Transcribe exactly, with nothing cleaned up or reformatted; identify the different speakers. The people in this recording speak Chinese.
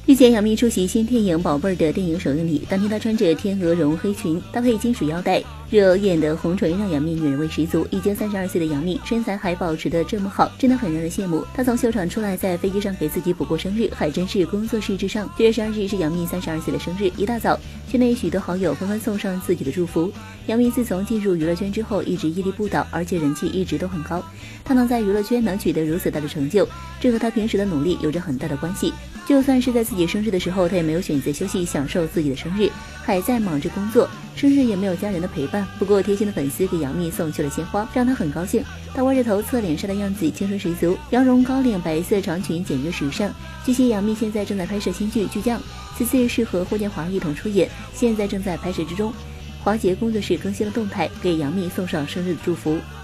Speaker 1: 日前，杨幂出席新电影《宝贝儿》的电影首映礼，当天她穿着天鹅绒黑裙，搭配金属腰带，热艳的红唇让杨幂女人味十足。已经三十二岁的杨幂身材还保持得这么好，真的很让人羡慕。她从秀场出来，在飞机上给自己补过生日，还真是工作室至上。九月十二日是杨幂三十二岁的生日，一大早，圈内许多好友纷纷送上自己的祝福。杨幂自从进入娱乐圈之后，一直屹立不倒，而且人气一直都很高。她能在娱乐圈能取得如此大的成就，这和她平时的努力有着很大的关系。就算是在自己生日的时候，她也没有选择休息享受自己的生日，还在忙着工作，生日也没有家人的陪伴。不过贴心的粉丝给杨幂送去了鲜花，让她很高兴。她歪着头侧脸晒的样子青春十足，羊绒高领白色长裙简约时尚。据悉，杨幂现在正在拍摄新剧《巨匠》，此次是和霍建华一同出演，现在正在拍摄之中。华杰工作室更新了动态，给杨幂送上生日的祝福。